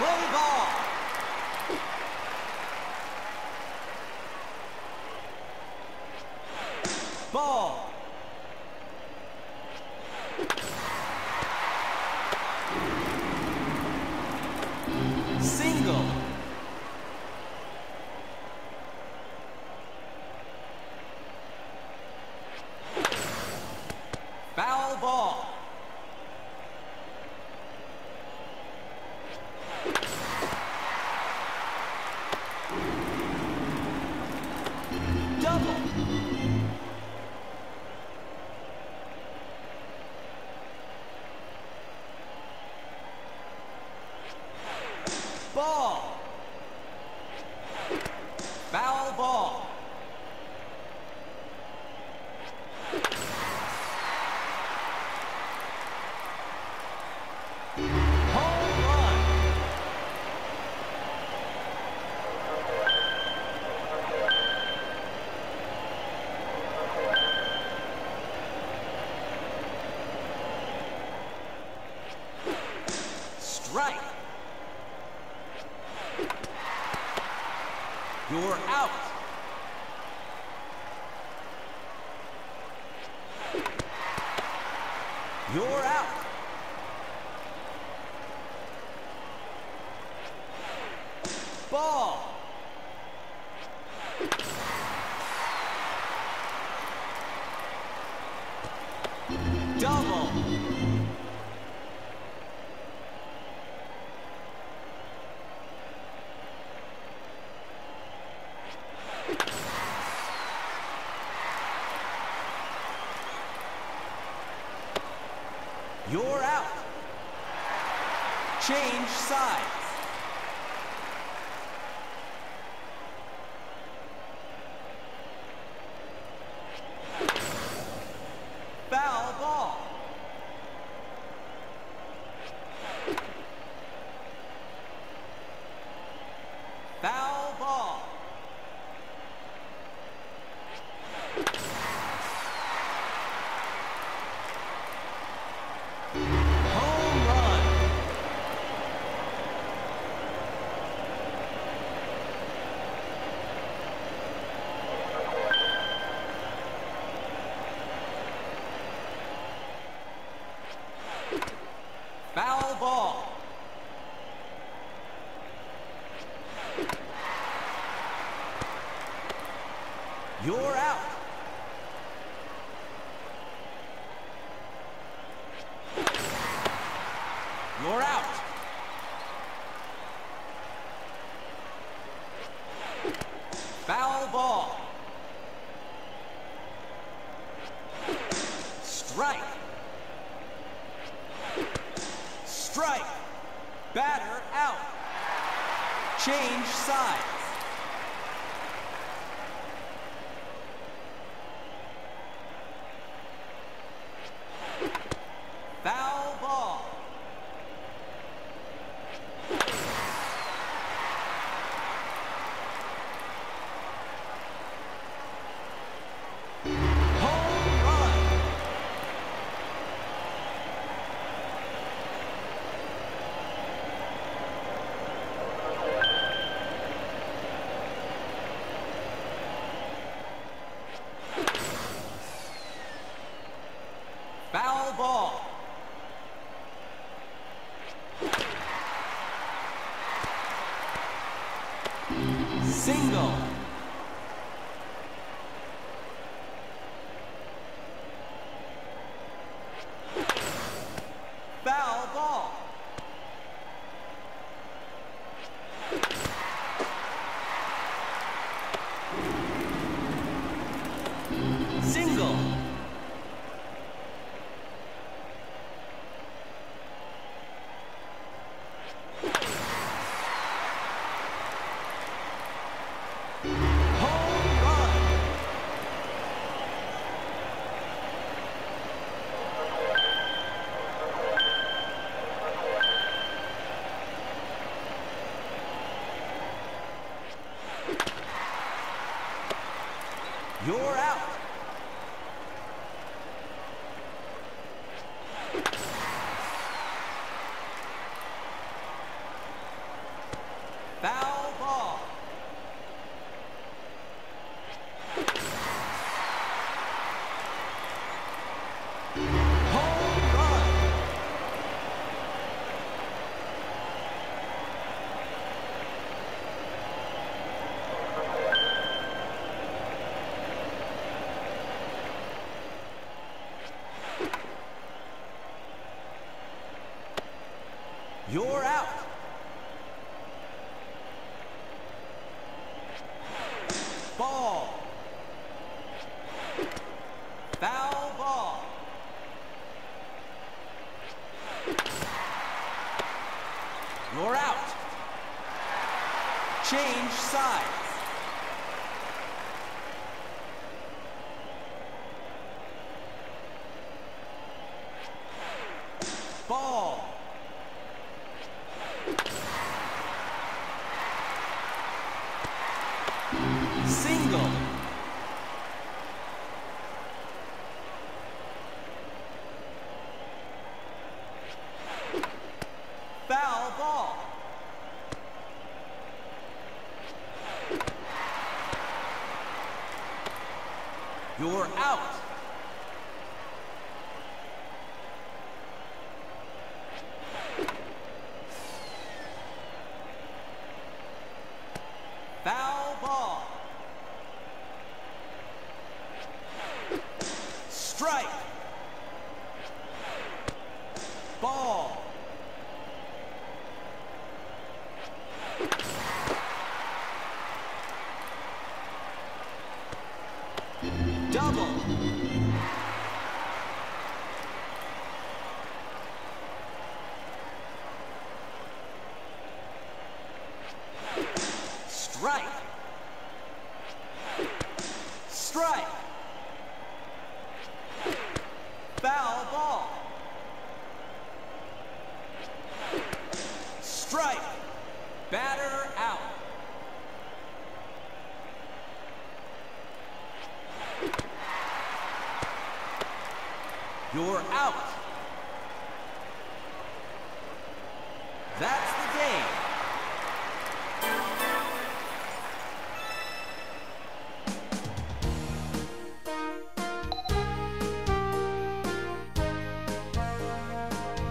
Play ball. Ball. Single. Foul ball. Double. Ball. Foul ball. Home run. Strike. You're out. You're out. Ball. Double. You're out. Change sides. Foul ball. Foul ball. Home run. Foul ball. You're out. You're out. Foul ball. Strike. Strike. Batter out. Change sides. Foul ball. Home run. Foul ball. Single. Foul ball. Single. You're out. Ball. Foul ball. You're out. Change sides. Ball. Single. Foul ball. You're out. Foul ball. Strike. Ball. Double. Strike. Strike. Foul ball. Strike. Batter out. You're out. That's